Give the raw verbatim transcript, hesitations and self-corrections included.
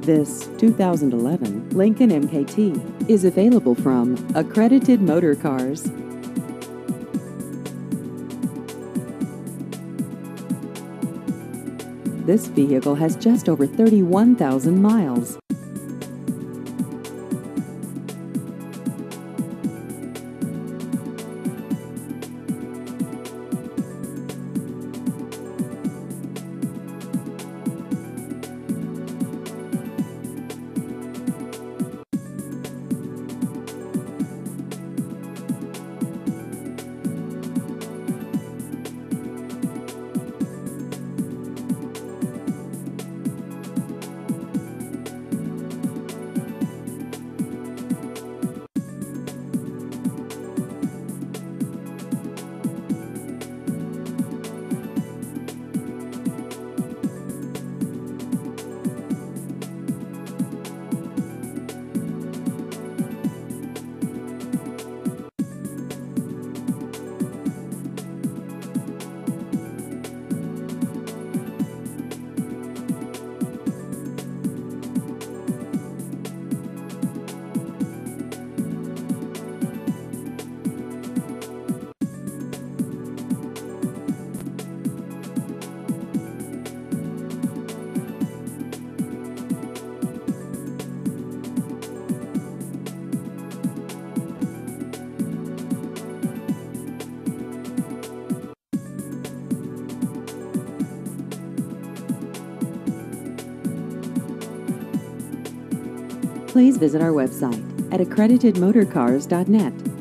This two thousand eleven Lincoln M K T is available from Accredited Motorcars. This vehicle has just over thirty-one thousand miles. Please visit our website at accredited motorcars dot net.